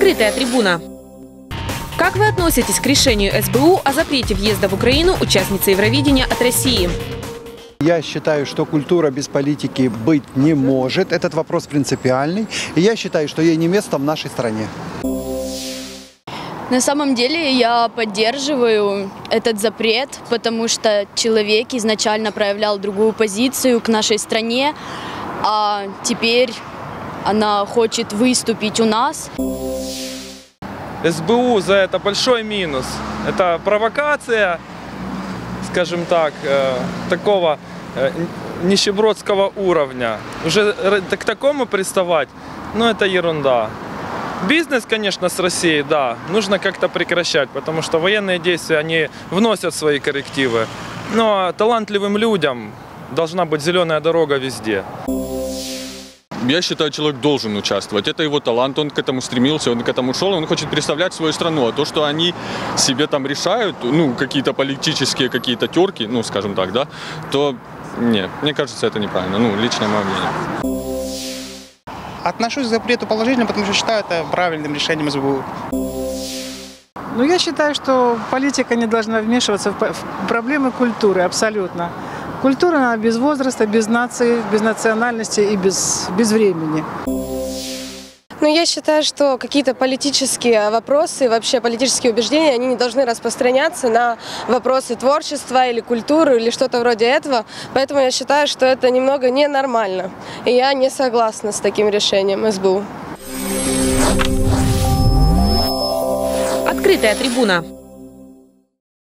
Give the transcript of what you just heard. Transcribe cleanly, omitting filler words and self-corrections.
Открытая трибуна. Как вы относитесь к решению СБУ о запрете въезда в Украину участницы Евровидения от России? Я считаю, что культура без политики быть не может. Этот вопрос принципиальный. И я считаю, что ей не место в нашей стране. На самом деле я поддерживаю этот запрет, потому что человек изначально проявлял другую позицию к нашей стране, а теперь она хочет выступить у нас. СБУ за это большой минус. Это провокация, скажем так, такого нищебродского уровня. Уже к такому приставать, ну это ерунда. Бизнес, конечно, с Россией, да, нужно как-то прекращать, потому что военные действия, они вносят свои коррективы. Но талантливым людям должна быть зеленая дорога везде. Я считаю, человек должен участвовать. Это его талант, он к этому стремился, он к этому шел, он хочет представлять свою страну. А то, что они себе там решают, ну, какие-то политические какие-то терки, ну, скажем так, да, то нет, мне кажется, это неправильно, ну, лично мое мнение. Отношусь к запрету положительно, потому что считаю это правильным решением СБУ. Ну, я считаю, что политика не должна вмешиваться в проблемы культуры, абсолютно. Культура она без возраста, без нации, без национальности и без времени. Ну, я считаю, что какие-то политические вопросы, вообще политические убеждения, они не должны распространяться на вопросы творчества или культуры, или что-то вроде этого. Поэтому я считаю, что это немного ненормально. И я не согласна с таким решением СБУ. Открытая трибуна.